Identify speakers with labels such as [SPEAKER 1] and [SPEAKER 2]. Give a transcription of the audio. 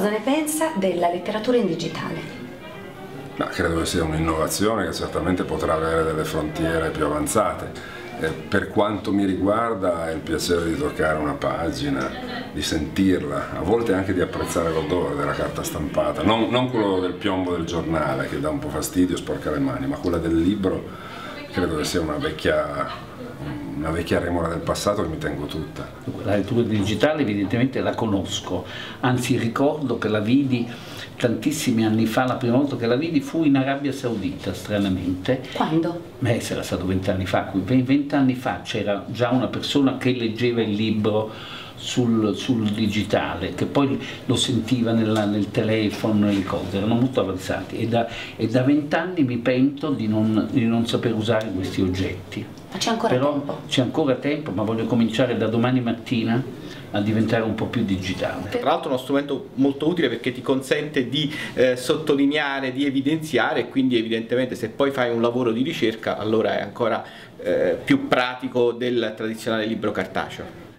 [SPEAKER 1] cosa ne pensa della letteratura in digitale?
[SPEAKER 2] Ma credo che sia un'innovazione che certamente potrà avere delle frontiere più avanzate. Per quanto mi riguarda è il piacere di toccare una pagina, di sentirla, a volte anche di apprezzare l'odore della carta stampata, non quello del piombo del giornale che dà un po' fastidio, sporca le mani, ma quella del libro credo che sia una vecchia remora del passato che mi tengo tutta.
[SPEAKER 3] La lettura digitale evidentemente la conosco, anzi ricordo che la vidi tantissimi anni fa. La prima volta che la vidi fu in Arabia Saudita, stranamente.
[SPEAKER 1] Quando?
[SPEAKER 3] Sarà stato 20 anni fa, 20 anni fa c'era già una persona che leggeva il libro sul digitale, che poi lo sentiva nel telefono, le cose erano molto avanzati, e da 20 anni mi pento di non saper usare questi oggetti.
[SPEAKER 1] Ma c'è ancora tempo?
[SPEAKER 3] C'è ancora tempo, ma voglio cominciare da domani mattina a diventare un po' più digitale.
[SPEAKER 4] Tra l'altro è uno strumento molto utile perché ti consente di sottolineare, di evidenziare, e quindi evidentemente se poi fai un lavoro di ricerca allora è ancora più pratico del tradizionale libro cartaceo.